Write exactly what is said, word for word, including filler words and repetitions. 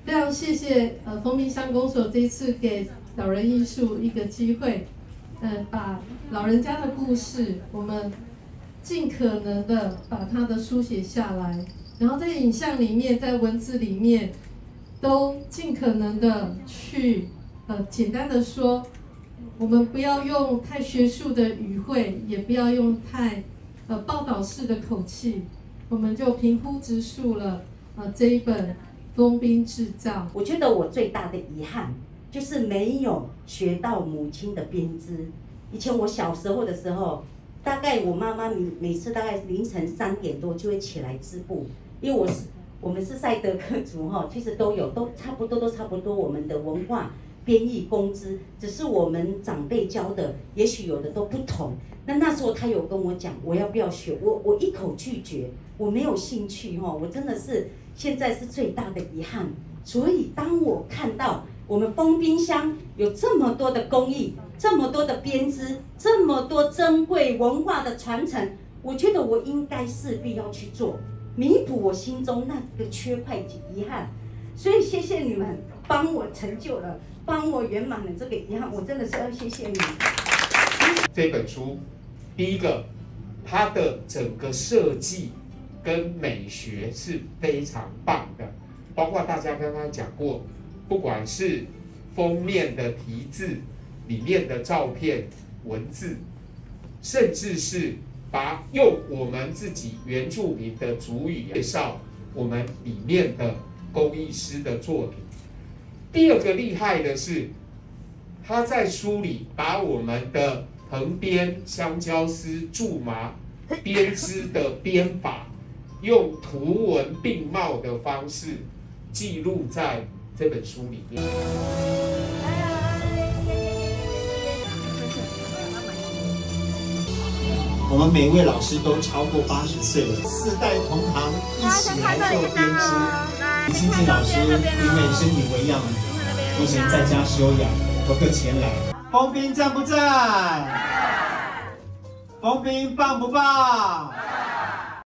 非常谢谢呃丰滨乡公所这一次给老人艺术一个机会，呃，把老人家的故事，我们尽可能的把它的书写下来，然后在影像里面，在文字里面，都尽可能的去呃简单的说，我们不要用太学术的语汇，也不要用太呃报道式的口气，我们就平铺直述了呃这一本。丰滨制造， 我觉得我最大的遗憾就是没有学到母亲的编织。以前我小时候的时候，大概我妈妈每每次大概凌晨三点多就会起来织布，因为我是我们是赛德克族哈，其实都有都差不多都差不多我们的文化、编译、工织，只是我们长辈教的，也许有的都不同。那那时候他有跟我讲，我要不要学？我我一口拒绝，我没有兴趣哈，我真的是。现在是最大的遗憾，所以当我看到我们丰滨乡有这么多的工艺，这么多的编织，这么多珍贵文化的传承，我觉得我应该势必要去做，弥补我心中那个缺块及遗憾。所以谢谢你们帮我成就了，帮我圆满了这个遗憾，我真的是要谢谢你们。 这本书，第一个，它的整个设计。跟美学是非常棒的，包括大家刚刚讲过，不管是封面的题字、里面的照片、文字，甚至是把用我们自己原住民的族语介绍我们里面的工艺师的作品。第二个厉害的是，他在书里把我们的横编、香蕉丝、苎麻编织的编法。用图文并茂的方式记录在这本书里面。 我们每位老师都超过八十岁了，四代同堂一起来做编织。李清静老师因为身体为恙，目前在家休养，不客前来。丰滨赞不赞？丰滨棒不棒？